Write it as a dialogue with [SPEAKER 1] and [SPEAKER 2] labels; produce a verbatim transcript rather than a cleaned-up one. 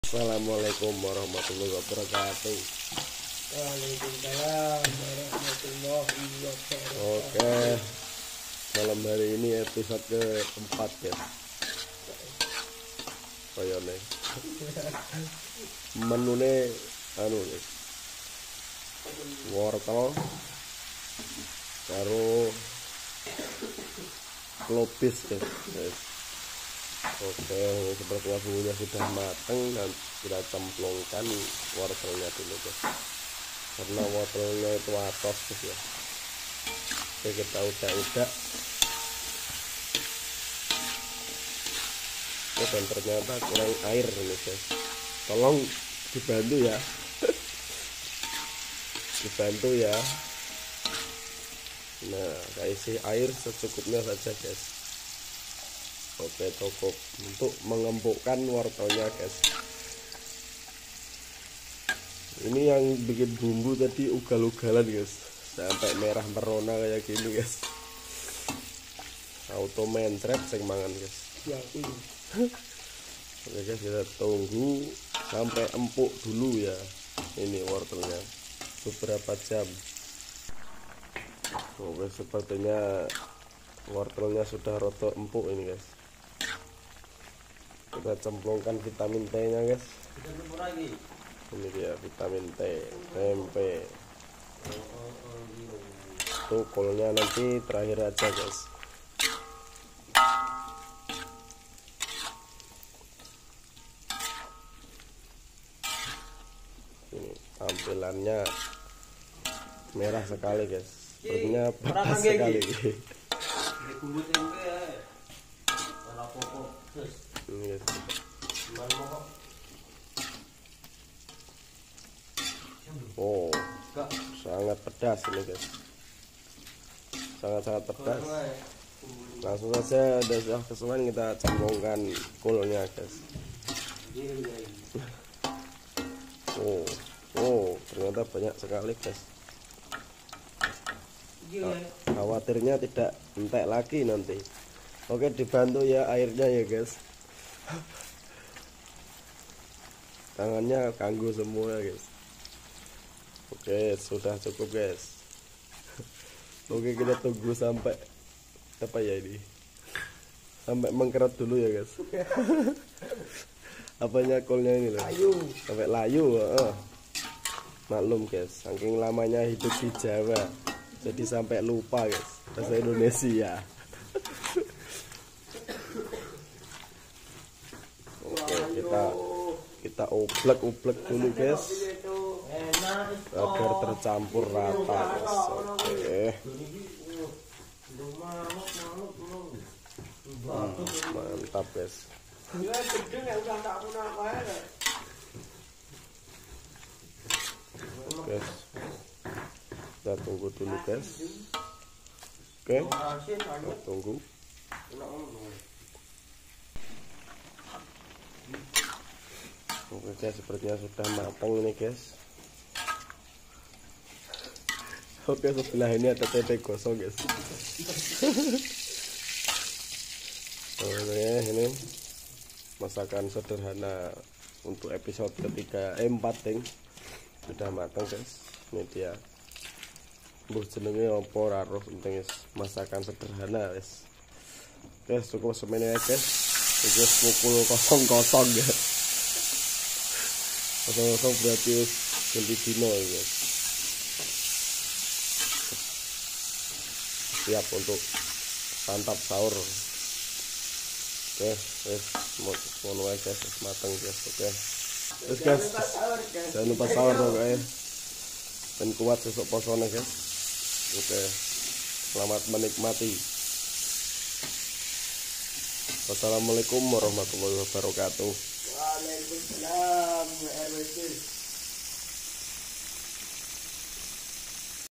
[SPEAKER 1] Assalamualaikum warahmatullahi wabarakatuh.
[SPEAKER 2] Waalaikumsalam warahmatullahi wabarakatuh.
[SPEAKER 1] Oke, malam hari ini episode keempat ya. Koyone. Menune anu nih. Wortel karo klopis ya. Oke, sepertinya bumbunya sudah matang dan kita cemplungkan wortelnya dulu guys, karena wortelnya itu atos guys ya. Oke, kita udah-udah. Oke, dan ternyata kurang air ini guys, tolong dibantu ya. Dibantu ya. Nah, kita isi air secukupnya saja guys. Oke, cukup untuk mengempukkan wortelnya guys. Ini yang bikin bumbu tadi ugal-ugalan guys, sampai merah merona kayak gini guys. Auto mencret sing mangan guys.
[SPEAKER 2] Ya, ini.
[SPEAKER 1] Oke guys, kita tunggu sampai empuk dulu ya ini wortelnya, beberapa jam. Oke, sepertinya wortelnya sudah rada empuk ini guys. Kita cemplungkan vitamin T nya guys. Ini dia vitamin T, tempe. Tuh kolnya nanti terakhir aja guys. Ini tampilannya merah sekali guys, sepertinya pedas sekali. Ini guys. Oh, sangat pedas ini guys, sangat-sangat pedas. Langsung saja udah kesukaan kita cemplungkan kolnya guys. Oh, oh, ternyata banyak sekali guys. Khawatirnya tidak entek lagi nanti. Oke, dibantu ya airnya ya guys. Tangannya kanggo semua guys. Oke, sudah cukup guys. Oke, kita tunggu sampai apa ya ini, sampai mengkeret dulu ya guys. Apanya kolnya ini loh,
[SPEAKER 2] Layu.
[SPEAKER 1] sampai layu. uh. Maklum guys, saking lamanya hidup di Jawa, jadi sampai lupa guys bahasa Indonesia. Oke, kita kita oblek-oblek dulu guys, agar tercampur rata guys. Oke. Hmm, mantap guys. Guys, kita tunggu dulu guys. Oke, kita tunggu. Oke guys, sepertinya sudah matang ini guys. Oke, sebelah ini ada tempe gosong guys. Oke, ini masakan sederhana untuk episode ketiga eh, empat ting sudah matang guys. Ini dia, buh jenenge opo ora roh, penting masakan sederhana guys. Oke, cukup semene guys. Iki pukul kosong kosong ya. Kosong kosong berarti ganti dino ya guys. Siap untuk santap sahur. Oke, wes mau mau guys, matang guys. Oke, terus guys, jangan lupa sahur dong guys, dan kuat besok posone guys. Oke, selamat menikmati. Wassalamualaikum warahmatullahi wabarakatuh.
[SPEAKER 2] Waalaikumsalam warahmatullahi wabarakatuh.